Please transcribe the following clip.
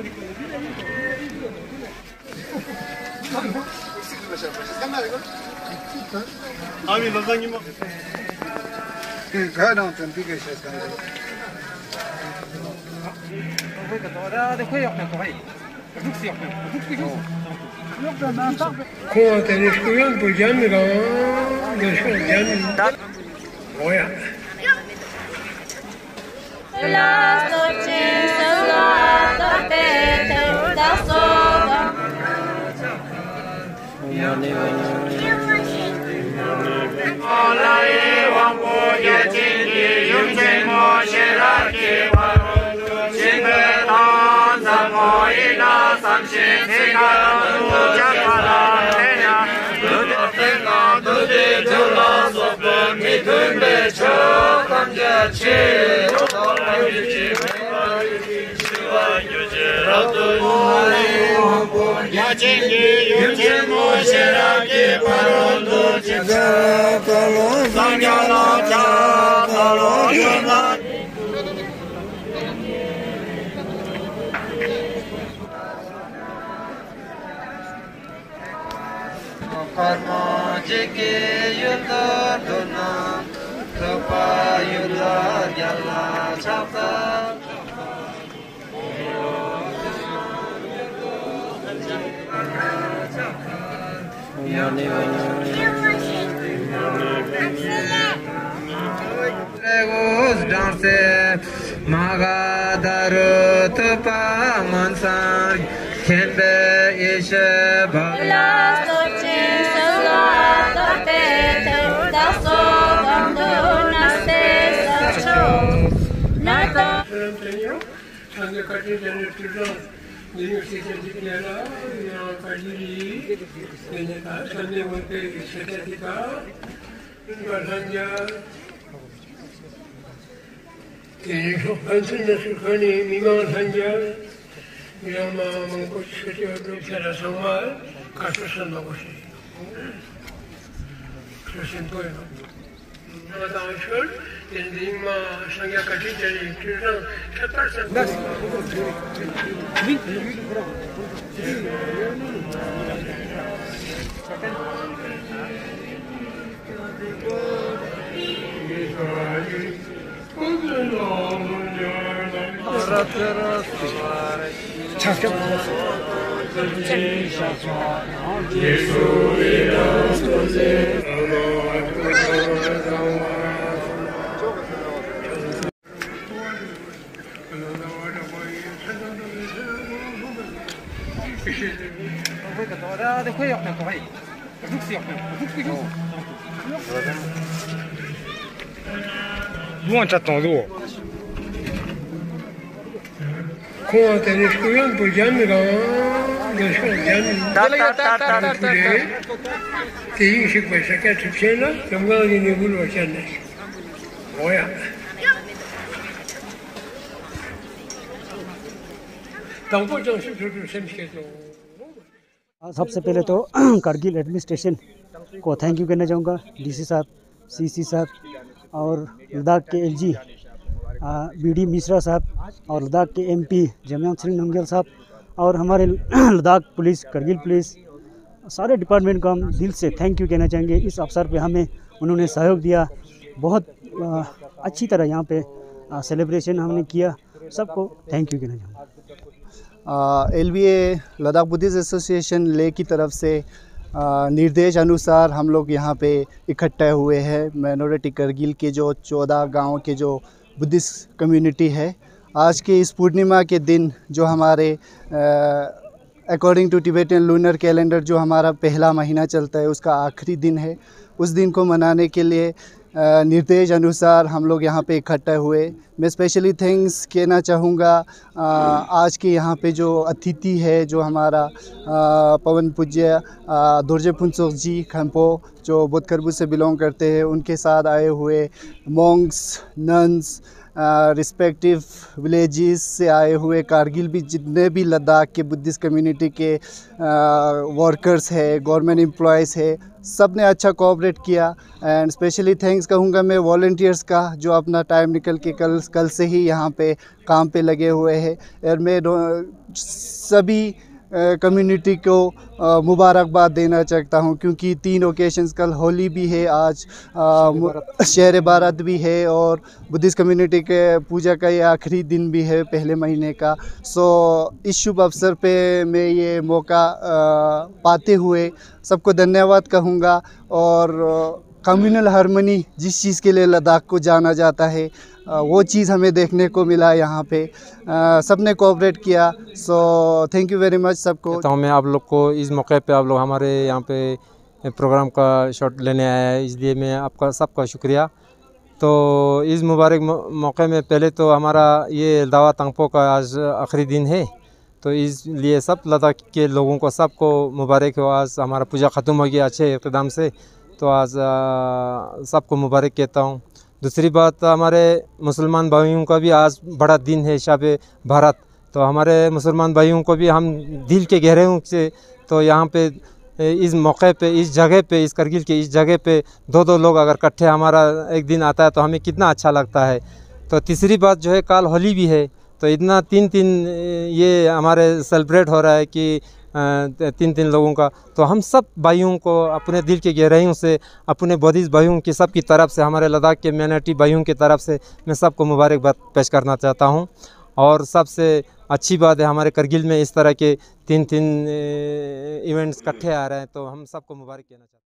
아니 선생님 가나 좀 비게 시작한 거 tenis kuyan pujan ga deshon jan oya La noche sola te da sola Karma jeke yuta dona, kapa yuta yalla chapta. Legos danse, maga daru tupa mansan, kende ishe ba. La noche sola te da sola dona se sacho nada 상계 같이 되는 주로 university라 가지리 내가 선생님한테 시작했다 인간한자 계속 한순에서 거니 미망한자 이런 마음은 곧 세대로 살아 정말 가수선 먹으시 그러신 거예요. 나다실 인디마 상야까지 되는 주랑 샷발선 누가 짰던 Como tenis kuyan pujan ga deshon jan ti shik ba shaka tchena kamga ni bul wachane oya tampo jang shuk semske to सबसे पहले तो Kargil administration को thank you कहना चाहूँगा DC साहब CC साहब और लद्दाख के एलजी बीडी मिश्रा साहब और लद्दाख के एमपी जमयांग सिंह नंगेल साहब और हमारे लद्दाख पुलिस करगिल पुलिस सारे डिपार्टमेंट को हम दिल से थैंक यू कहना चाहेंगे। इस अवसर पे हमें उन्होंने सहयोग दिया, बहुत अच्छी तरह यहाँ पे सेलिब्रेशन हमने किया, सबको थैंक यू कहना चाहूँगा। LBA लद्दाख बुद्धिस्ट एसोसिएशन ले की तरफ से निर्देश अनुसार हम लोग यहाँ पे इकट्ठे हुए हैं। माइनॉरिटी करगिल के जो 14 गांव के जो बुद्धिस्ट कम्युनिटी है, आज के इस पूर्णिमा के दिन जो हमारे according to Tibetan lunar calendar जो हमारा पहला महीना चलता है उसका आखिरी दिन है, उस दिन को मनाने के लिए निर्देश अनुसार हम लोग यहाँ पे इकट्ठे हुए। मैं स्पेशली थैंक्स कहना चाहूँगा आज के यहाँ पे जो अतिथि है, जो हमारा पवन पूज्य दोरजे फुनसोक जी खम्पो जो बुद्धकर्बू से बिलोंग करते हैं, उनके साथ आए हुए मॉन्क्स, नन्स, रिस्पेक्टिव विलेजेस से आए हुए कारगिल भी, जितने भी लद्दाख के बुद्धिस्ट कम्युनिटी के वर्कर्स है, गवर्नमेंट एम्प्लॉयज़ है, सब ने अच्छा कोऑपरेट किया। एंड स्पेशली थैंक्स कहूँगा मैं वॉलंटियर्स का, जो अपना टाइम निकल के कल से ही यहाँ पे काम पे लगे हुए हैं। और मैं सभी कम्युनिटी को मुबारकबाद देना चाहता हूँ, क्योंकि 3 ओकेशंस, कल होली भी है, आज शहर बारात भी है, और बुद्धिस्ट कम्युनिटी के पूजा का ये आखिरी दिन भी है पहले महीने का। सो इस शुभ अवसर पे मैं ये मौका पाते हुए सबको धन्यवाद कहूँगा। और कम्युनल हार्मनी जिस चीज़ के लिए लद्दाख को जाना जाता है, वो चीज़ हमें देखने को मिला यहाँ पे। सबने कोऑपरेट किया। So thank you very much सबको। तो मैं आप लोग को इस मौके पे, आप लोग हमारे यहाँ पे प्रोग्राम का शॉट लेने आया है, इसलिए मैं आपका सबका शुक्रिया। तो इस मुबारक मौके में पहले तो हमारा ये दावा तंगपो का आज आखिरी दिन है, तो इसलिए सब लद्दाख के लोगों को सबको मुबारक हो। आज हमारा पूजा ख़त्म हो गया अच्छे इक़्तिदाम से, तो आज सबको मुबारक कहता हूँ। दूसरी बात, हमारे मुसलमान भाइयों का भी आज बड़ा दिन है, शब भारत। तो हमारे मुसलमान भाइयों को भी हम दिल के गहराइयों से, तो यहाँ पे इस मौके पे, इस जगह पे, इस करगिल के इस जगह पे 2-2 लोग अगर इकट्ठे हमारा एक दिन आता है तो हमें कितना अच्छा लगता है। तो तीसरी बात जो है, कल होली भी है, तो इतना 3-3 ये हमारे सेलिब्रेट हो रहा है कि 3-3 लोगों का। तो हम सब भाइयों को अपने दिल के गहराइयों से, अपने बुद्धिस्ट भाइयों की सब की तरफ से, हमारे लद्दाख के माइनॉरिटी भाइयों की तरफ से मैं सबको मुबारकबाद पेश करना चाहता हूं। और सबसे अच्छी बात है, हमारे करगिल में इस तरह के 3-3 इवेंट्स इकट्ठे आ रहे हैं, तो हम सबको मुबारक कहना चाहते हैं।